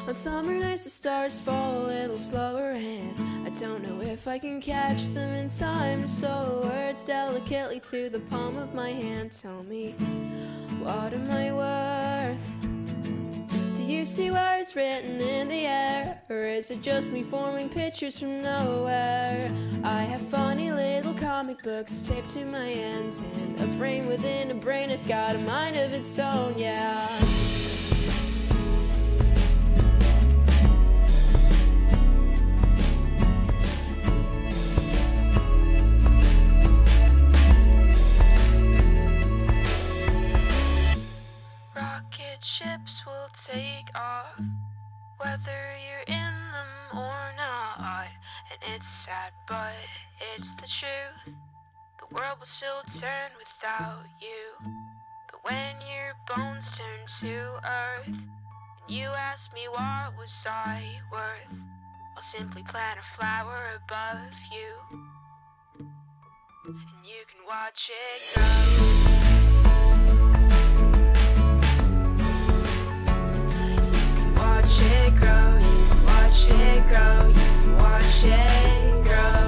On summer nights the stars fall a little slower, and I don't know if I can catch them in time. So words delicately to the palm of my hand tell me, what am I worth? Do you see words written in the air, or is it just me forming pictures from nowhere? I have funny little comic books taped to my hands, and a brain within a brain has got a mind of its own, yeah. Ships will take off, whether you're in them or not. And it's sad, but it's the truth. The world will still turn without you. But when your bones turn to earth, and you ask me what was I worth, I'll simply plant a flower above you, and you can watch it grow. Watch it grow, you can watch it grow, you can watch it grow.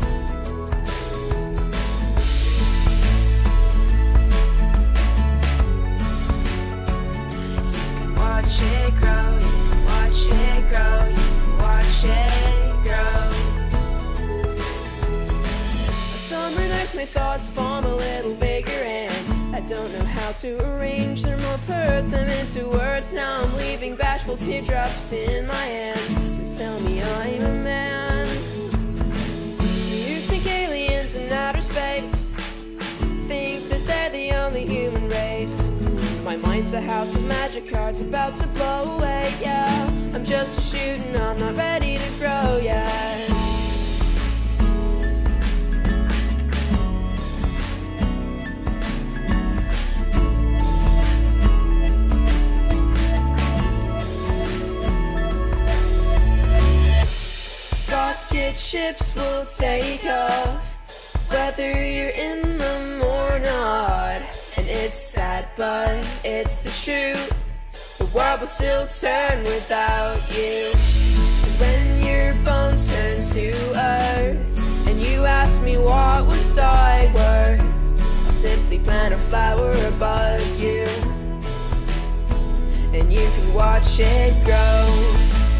You can watch it grow, you can watch it grow, you can watch it grow. On summer nights my thoughts form a little bigger, and I don't know how to arrange them or put them into words. Now I'm leaving bashful teardrops in my hands to tell me I'm a man. Do you think aliens in outer space think that they're the only human race? My mind's a house of magic cards about to blow away, yeah. I'm just a shooting, I'm not ready to grow yet. Ships will take off, whether you're in them or not. And it's sad, but it's the truth. The world will still turn without you. And when your bones turn to earth, and you ask me what was I worth, I'll simply plant a flower above you, and you can watch it grow.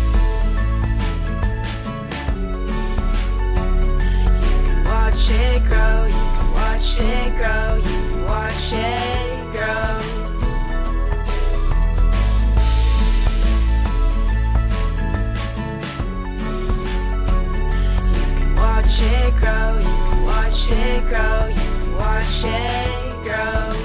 Watch it grow, you can watch it grow, you can watch it grow. You can watch it grow, you can watch it grow, you can watch it grow.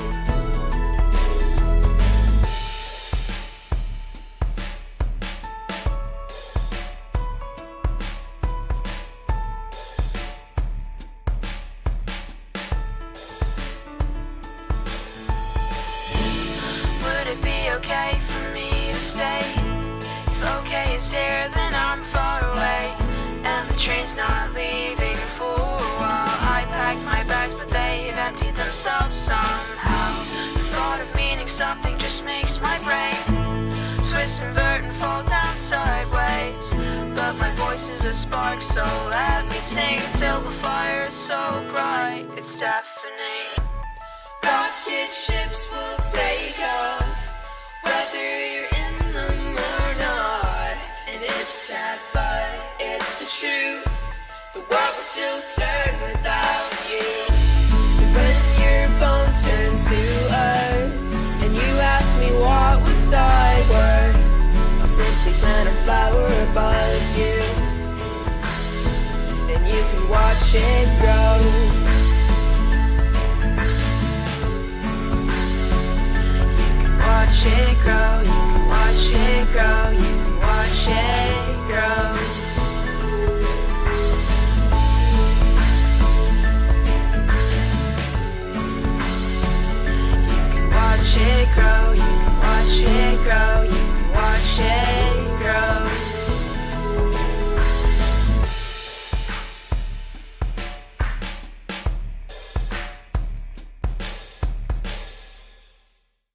Okay for me to stay? If okay is here, then I'm far away, and the train's not leaving for a while. I packed my bags, but they've emptied themselves somehow. The thought of meaning something just makes my brain twist and vert and fall down sideways. But my voice is a spark, so let me sing till the fire is so bright it's deafening. Rocket ships will take off, whether you're in them or not. And it's sad, but it's the truth. The world will still turn without you. When your bones turn to earth, and you ask me what was I